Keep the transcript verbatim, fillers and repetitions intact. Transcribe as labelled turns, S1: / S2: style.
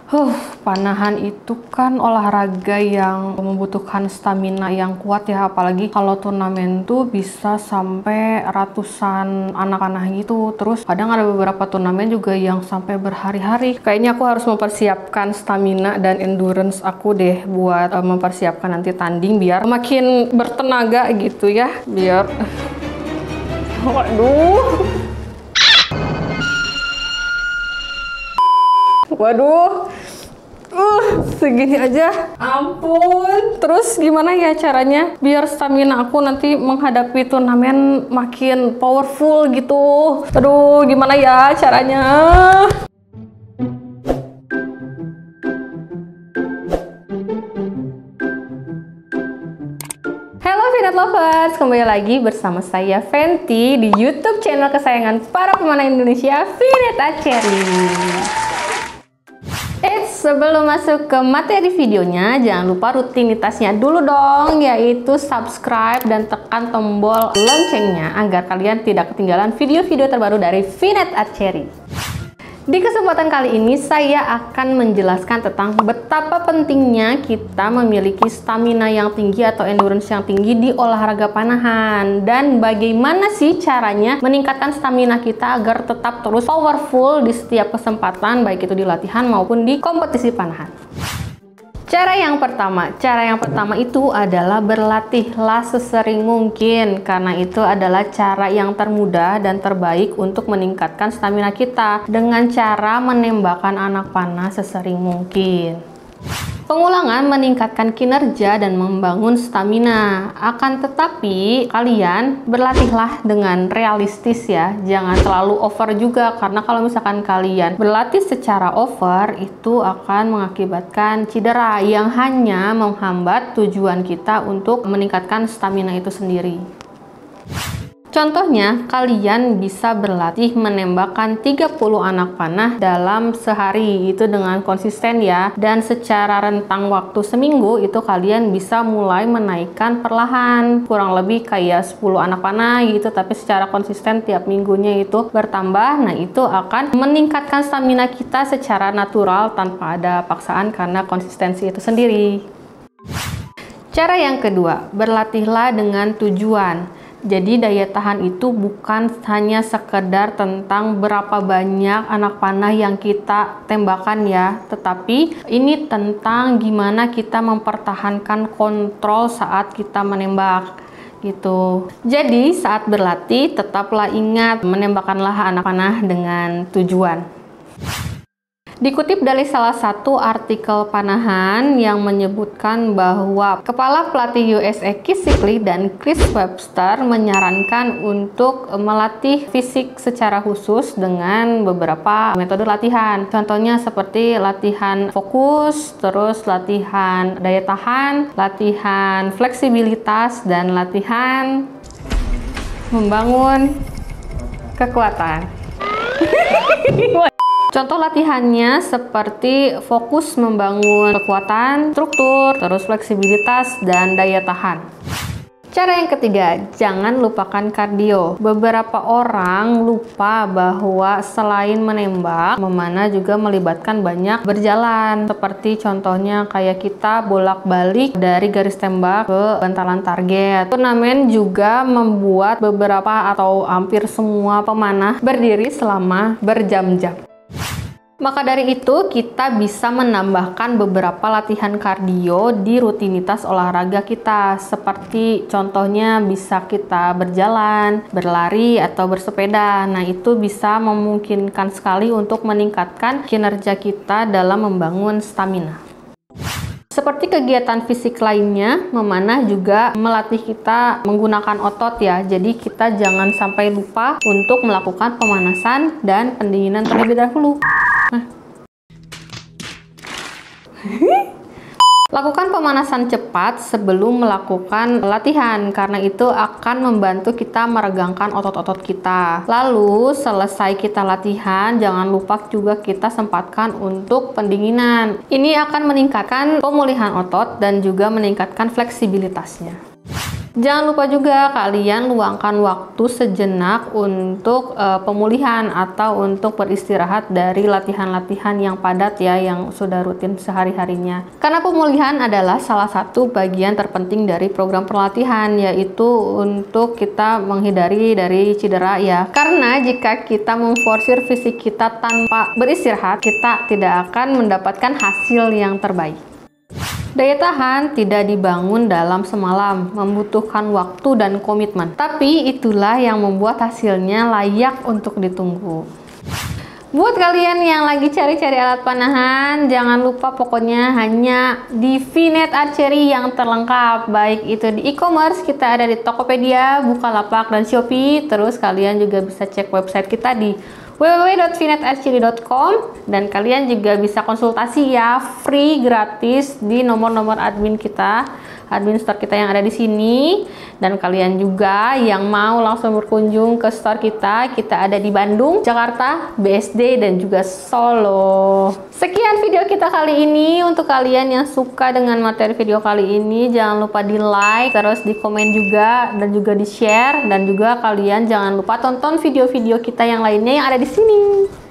S1: Huh, panahan itu kan olahraga yang membutuhkan stamina yang kuat ya, apalagi kalau turnamen tuh bisa sampai ratusan anak panah gitu. Terus kadang ada beberapa turnamen juga yang sampai berhari-hari. Kayaknya aku harus mempersiapkan stamina dan endurance aku deh buat uh, mempersiapkan nanti tanding biar makin bertenaga gitu ya, biar waduh. Waduh, uh, segini aja, ampun. Terus gimana ya caranya biar stamina aku nanti menghadapi turnamen makin powerful gitu? Aduh, gimana ya caranya? Halo Vinet Lovers, kembali lagi bersama saya Fenty di YouTube channel kesayangan para pemanah Indonesia, Vinet Archery. Eits, sebelum masuk ke materi videonya, jangan lupa rutinitasnya dulu dong, yaitu subscribe dan tekan tombol loncengnya agar kalian tidak ketinggalan video-video terbaru dari Vinet Archery. Di kesempatan kali ini saya akan menjelaskan tentang betapa pentingnya kita memiliki stamina yang tinggi atau endurance yang tinggi di olahraga panahan, dan bagaimana sih caranya meningkatkan stamina kita agar tetap terus powerful di setiap kesempatan, baik itu di latihan maupun di kompetisi panahan. Cara yang pertama, cara yang pertama itu adalah berlatihlah sesering mungkin, karena itu adalah cara yang termudah dan terbaik untuk meningkatkan stamina kita dengan cara menembakkan anak panah sesering mungkin. Pengulangan meningkatkan kinerja dan membangun stamina. Akan tetapi, kalian berlatihlah dengan realistis ya. Jangan terlalu over juga, karena kalau misalkan kalian berlatih secara over, itu akan mengakibatkan cedera yang hanya menghambat tujuan kita untuk meningkatkan stamina itu sendiri. Contohnya, kalian bisa berlatih menembakkan tiga puluh anak panah dalam sehari, itu dengan konsisten ya, dan secara rentang waktu seminggu itu kalian bisa mulai menaikkan perlahan, kurang lebih kayak sepuluh anak panah gitu, tapi secara konsisten tiap minggunya itu bertambah. Nah, itu akan meningkatkan stamina kita secara natural tanpa ada paksaan karena konsistensi itu sendiri. Cara yang kedua, berlatihlah dengan tujuan. Jadi daya tahan itu bukan hanya sekedar tentang berapa banyak anak panah yang kita tembakan ya, tetapi ini tentang gimana kita mempertahankan kontrol saat kita menembak gitu. Jadi saat berlatih tetaplah ingat menembakkanlah anak panah dengan tujuan. Dikutip dari salah satu artikel panahan yang menyebutkan bahwa Kepala Pelatih U S A Keith Sigley dan Chris Webster menyarankan untuk melatih fisik secara khusus dengan beberapa metode latihan. Contohnya seperti latihan fokus, terus latihan daya tahan, latihan fleksibilitas, dan latihan membangun kekuatan. Contoh latihannya seperti fokus membangun kekuatan, struktur, terus fleksibilitas, dan daya tahan. Cara yang ketiga, jangan lupakan kardio. Beberapa orang lupa bahwa selain menembak, memanah juga melibatkan banyak berjalan. Seperti contohnya kayak kita bolak-balik dari garis tembak ke bantalan target. Turnamen juga membuat beberapa atau hampir semua pemanah berdiri selama berjam-jam. Maka dari itu, kita bisa menambahkan beberapa latihan kardio di rutinitas olahraga kita. Seperti contohnya bisa kita berjalan, berlari, atau bersepeda. Nah, itu bisa memungkinkan sekali untuk meningkatkan kinerja kita dalam membangun stamina. Seperti kegiatan fisik lainnya, memanah juga melatih kita menggunakan otot ya. Jadi kita jangan sampai lupa untuk melakukan pemanasan dan pendinginan terlebih dahulu. Nah. Lakukan pemanasan cepat sebelum melakukan latihan, karena itu akan membantu kita meregangkan otot-otot kita. Lalu selesai kita latihan, jangan lupa juga kita sempatkan untuk pendinginan. Ini akan meningkatkan pemulihan otot dan juga meningkatkan fleksibilitasnya. Jangan lupa juga kalian luangkan waktu sejenak untuk uh, pemulihan atau untuk beristirahat dari latihan-latihan yang padat ya, yang sudah rutin sehari-harinya. Karena pemulihan adalah salah satu bagian terpenting dari program pelatihan, yaitu untuk kita menghindari dari cedera ya. Karena jika kita memforsir fisik kita tanpa beristirahat, kita tidak akan mendapatkan hasil yang terbaik. Daya tahan tidak dibangun dalam semalam, membutuhkan waktu dan komitmen. Tapi itulah yang membuat hasilnya layak untuk ditunggu. Buat kalian yang lagi cari-cari alat panahan, jangan lupa pokoknya hanya di V-Net Archery yang terlengkap. Baik itu di e-commerce, kita ada di Tokopedia, Bukalapak, dan Shopee. Terus kalian juga bisa cek website kita di w w w dot v net archery dot com, dan kalian juga bisa konsultasi ya, free gratis di nomor-nomor admin kita, admin store kita yang ada di sini. Dan kalian juga yang mau langsung berkunjung ke store kita, kita ada di Bandung, Jakarta, B S D, dan juga Solo. Sekian video kita kali ini. Untuk kalian yang suka dengan materi video kali ini, jangan lupa di like, terus di komen juga, dan juga di share. Dan juga kalian jangan lupa tonton video-video kita yang lainnya yang ada di sini.